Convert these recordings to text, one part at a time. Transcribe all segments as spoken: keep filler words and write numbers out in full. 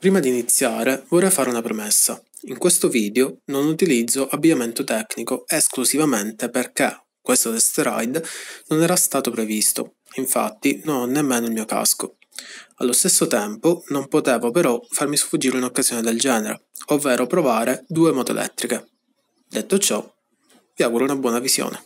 Prima di iniziare vorrei fare una premessa. In questo video non utilizzo abbigliamento tecnico esclusivamente perché questo test ride non era stato previsto, infatti non ho nemmeno il mio casco. Allo stesso tempo non potevo però farmi sfuggire un'occasione del genere, ovvero provare due moto elettriche. Detto ciò, vi auguro una buona visione.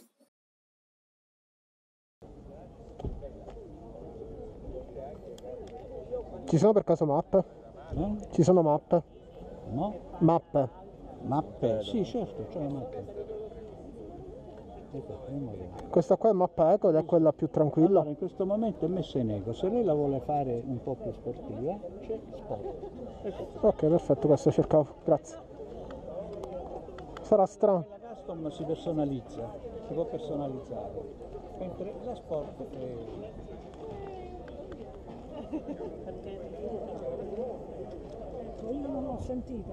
Ci sono per caso mappe? Eh? Ci sono mappe? No? Mappe. Mappe? Sì, certo, c'è la mappa. Ecco, Questa qua è mappa eco ed è quella più tranquilla? allora, in questo momento è messa in eco. Se lei la vuole fare un po' più sportiva, c'è sport. Ecco. Ok, perfetto, questo cercavo, grazie. Sarà strano. La custom si personalizza, si può personalizzare. Mentre la sport è... Io non ho sentito.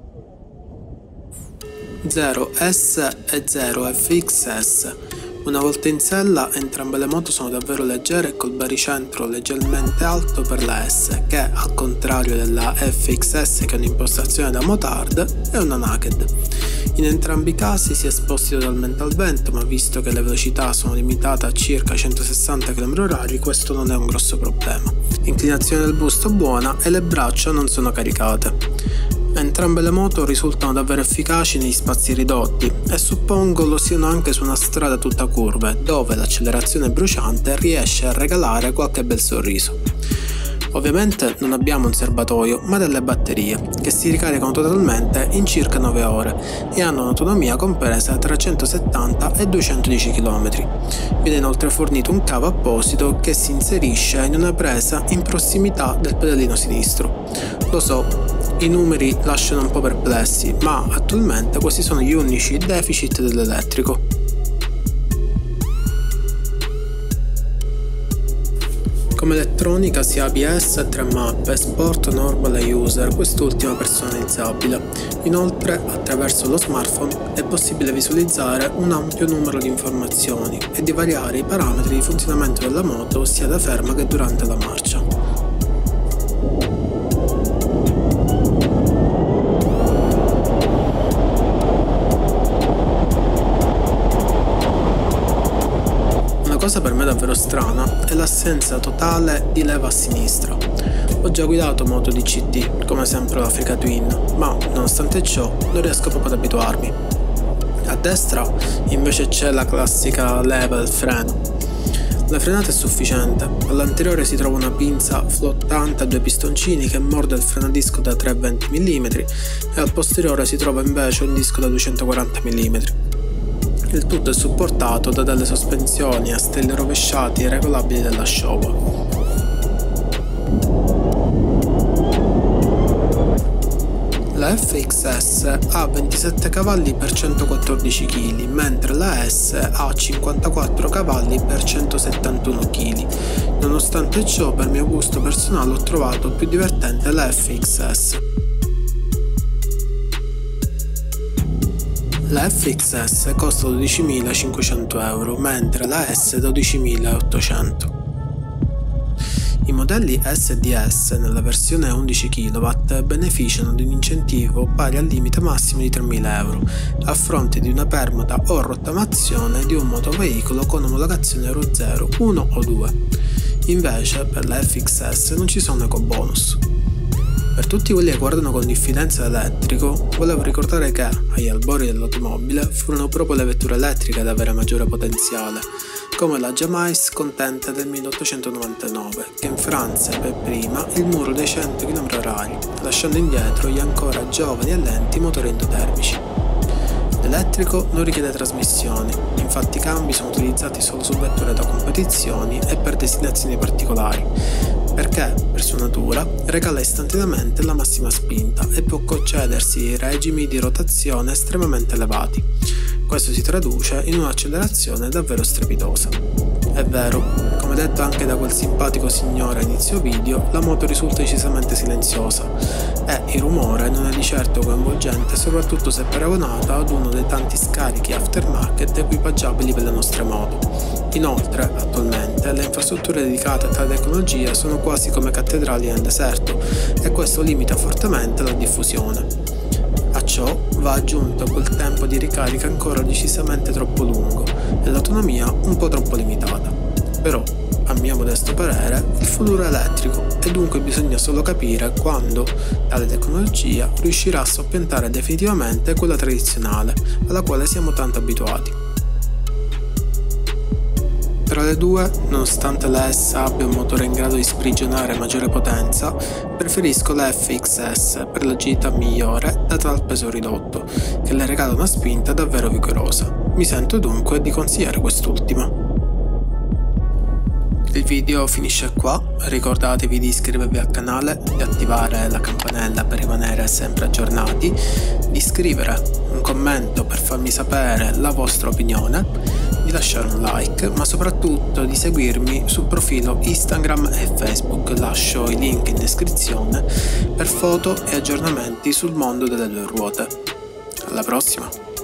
zero S e zero F X S. Una volta in sella, entrambe le moto sono davvero leggere e col baricentro leggermente alto per la S, che al contrario della F X S che è un'impostazione da motard, è una naked. In entrambi i casi si è esposti totalmente al vento, ma visto che le velocità sono limitate a circa centosessanta chilometri orari, questo non è un grosso problema. Inclinazione del busto buona e le braccia non sono caricate. Entrambe le moto risultano davvero efficaci negli spazi ridotti e suppongo lo siano anche su una strada tutta curve, dove l'accelerazione bruciante riesce a regalare qualche bel sorriso. Ovviamente non abbiamo un serbatoio, ma delle batterie, che si ricaricano totalmente in circa nove ore e hanno un'autonomia compresa tra centosettanta e duecentodieci chilometri. Viene inoltre fornito un cavo apposito che si inserisce in una presa in prossimità del pedalino sinistro. Lo so, i numeri lasciano un po' perplessi, ma attualmente questi sono gli unici deficit dell'elettrico. Come elettronica si ha A B S, tre mappe, Sport, Normal e User, quest'ultima personalizzabile. Inoltre, attraverso lo smartphone è possibile visualizzare un ampio numero di informazioni e di variare i parametri di funzionamento della moto sia da ferma che durante la marcia. Una cosa per me davvero strana è l'assenza totale di leva a sinistra. Ho già guidato moto di C T, come sempre l'Africa Twin, ma nonostante ciò non riesco proprio ad abituarmi. A destra invece c'è la classica leva del freno. La frenata è sufficiente, all'anteriore si trova una pinza flottante a due pistoncini che morde il frenadisco da tre virgola venti millimetri e al posteriore si trova invece un disco da duecentoquaranta millimetri. Il tutto è supportato da delle sospensioni a stelle rovesciati e regolabili della Showa. La F X S ha ventisette cavalli per centoquattordici chilogrammi, mentre la S ha cinquantaquattro cavalli per centosettantuno chilogrammi. Nonostante ciò, per mio gusto personale ho trovato più divertente la F X S. La F X S costa dodicimilacinquecento euro, mentre la S dodicimilaottocento. I modelli S D S nella versione undici chilowatt beneficiano di un incentivo pari al limite massimo di tremila euro, a fronte di una permuta o rottamazione di un motoveicolo con omologazione Euro zero, uno o due. Invece per la F X S non ci sono ecobonus. Per tutti quelli che guardano con diffidenza l'elettrico, volevo ricordare che, agli albori dell'automobile, furono proprio le vetture elettriche ad avere maggiore potenziale, come la Jamais Contente del milleottocentonovantanove, che in Francia ebbe prima il muro dei cento chilometri orari, lasciando indietro gli ancora giovani e lenti motori endotermici. L'elettrico non richiede trasmissioni, infatti i cambi sono utilizzati solo su vetture da competizioni e per destinazioni particolari, perché, per sua natura, regala istantaneamente la massima spinta e può concedersi regimi di rotazione estremamente elevati. Questo si traduce in un'accelerazione davvero strepitosa. È vero, come detto anche da quel simpatico signore a inizio video, la moto risulta decisamente silenziosa e il rumore non è di certo coinvolgente, soprattutto se paragonata ad uno dei tanti scarichi aftermarket equipaggiabili per le nostre moto. Inoltre, attualmente, le infrastrutture dedicate a tale tecnologia sono quasi come cattedrali nel deserto e questo limita fortemente la diffusione. A ciò va aggiunto quel tempo di ricarica ancora decisamente troppo lungo e l'autonomia un po' troppo limitata. Però, a mio modesto parere, il futuro è elettrico e dunque bisogna solo capire quando tale tecnologia riuscirà a soppiantare definitivamente quella tradizionale, alla quale siamo tanto abituati. Tra le due, nonostante la S abbia un motore in grado di sprigionare maggiore potenza, preferisco la F X S per l'agilità migliore data dal peso ridotto, che le regala una spinta davvero vigorosa. Mi sento dunque di consigliare quest'ultima. Il video finisce qua, ricordatevi di iscrivervi al canale, di attivare la campanella per rimanere sempre aggiornati, di scrivere un commento per farmi sapere la vostra opinione, di lasciare un like, ma soprattutto di seguirmi sul profilo Instagram e Facebook, lascio i link in descrizione per foto e aggiornamenti sul mondo delle due ruote. Alla prossima!